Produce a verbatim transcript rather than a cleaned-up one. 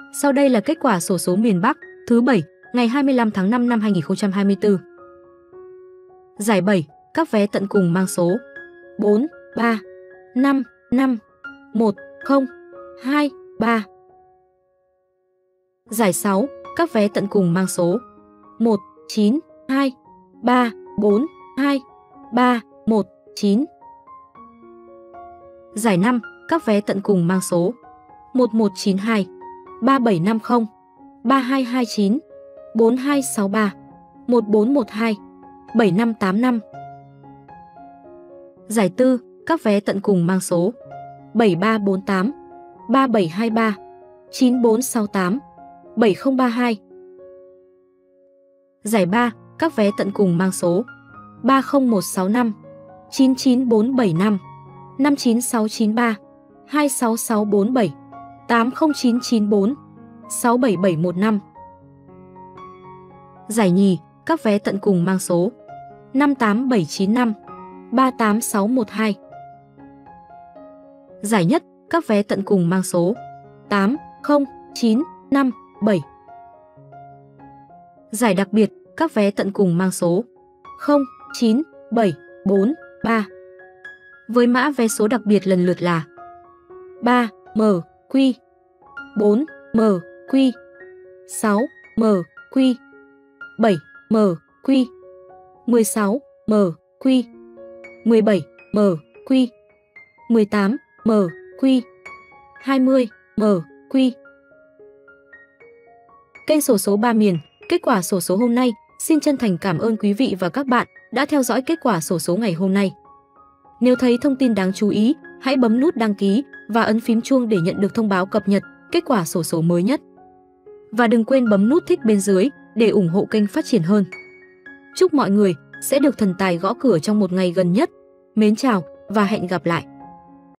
Sau đây là kết quả xổ số miền Bắc thứ bảy ngày hai mươi lăm tháng năm năm hai nghìn không trăm hai mươi tư. Giải bảy, các vé tận cùng mang số bốn, ba, năm, năm, một, không, hai, ba. Giải sáu, các vé tận cùng mang số một, chín, hai, ba, bốn, hai, ba, một, chín. Giải năm, các vé tận cùng mang số một một chín hai, ba bảy năm không, ba hai hai chín, bốn hai sáu ba, một bốn một hai, bảy năm tám năm. Giải tư, các vé tận cùng mang số bảy ba bốn tám, ba bảy hai ba, chín bốn sáu tám, bảy không ba hai. Giải ba, các vé tận cùng mang số ba không một sáu năm, chín chín bốn bảy năm, năm chín sáu chín ba, hai sáu sáu bốn bảy, tám không chín chín bốn, sáu bảy bảy một năm. Giải nhì, các vé tận cùng mang số năm tám bảy chín năm, ba tám sáu một hai. Giải nhất, các vé tận cùng mang số tám không chín năm bảy. Giải đặc biệt, các vé tận cùng mang số không chín bảy bốn ba. Với mã vé số đặc biệt lần lượt là ba M Q, bốn M Q, sáu M Q, bảy M Q, mười sáu M Q, mười bảy M Q, mười tám M Q, hai mươi M Q. Kênh xổ số ba miền, kết quả xổ số hôm nay. Xin chân thành cảm ơn quý vị và các bạn đã theo dõi kết quả xổ số ngày hôm nay. Nếu thấy thông tin đáng chú ý, hãy bấm nút đăng ký và ấn phím chuông để nhận được thông báo cập nhật kết quả xổ số mới nhất. Và đừng quên bấm nút thích bên dưới để ủng hộ kênh phát triển hơn. Chúc mọi người sẽ được thần tài gõ cửa trong một ngày gần nhất. Mến chào và hẹn gặp lại!